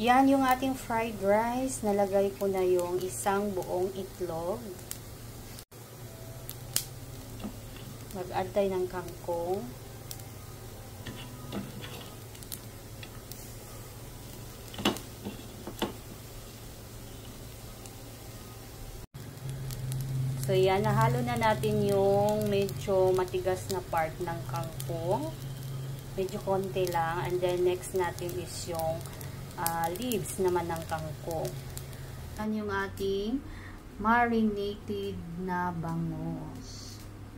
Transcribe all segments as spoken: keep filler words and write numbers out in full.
Yan yung ating fried rice. Nalagay ko na yung isang buong itlog. Mag-add tayo ng kangkong. So, yan. Nahalo na natin yung medyo matigas na part ng kangkong. Medyo konti lang. And then, next natin is yung uh, leaves naman ng kangkong. Yan yung ating marinated na bangus.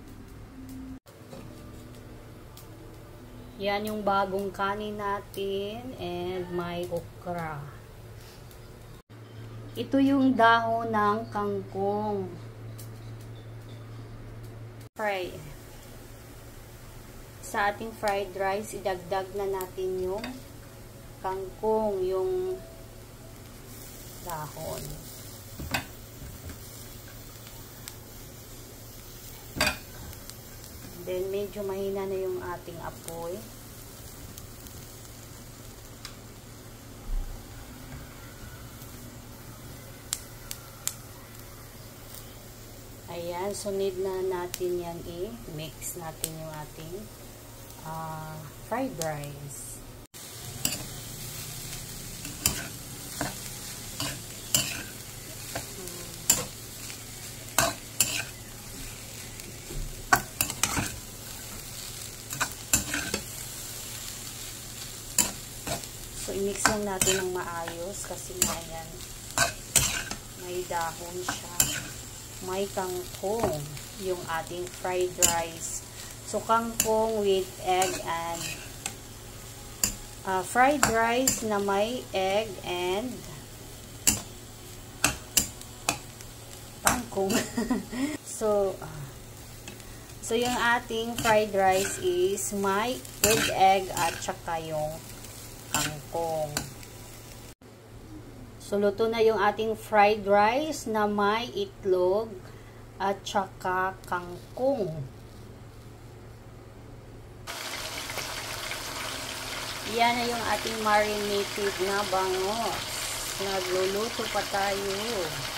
Yan yung bagong kanin natin. And may okra. Ito yung dahon ng kangkong. Fry. Sa ating fried rice, idagdag na natin yung kangkong, yung dahon. Then, medyo mahina na yung ating apoy. Ayan, sunod na natin yan i-mix natin yung ating uh, fried rice. So, i-mix lang natin ng maayos kasi nga yan, may dahon siya. May kangkong yung ating fried rice. So, kangkong with egg and uh, fried rice na may egg and kangkong. so, uh, so, yung ating fried rice is may with egg at saka yung kangkong. So, luto na yung ating fried rice na may itlog at saka kangkong. Yan na yung ating marinated na bangus. Nagluluto pa tayo.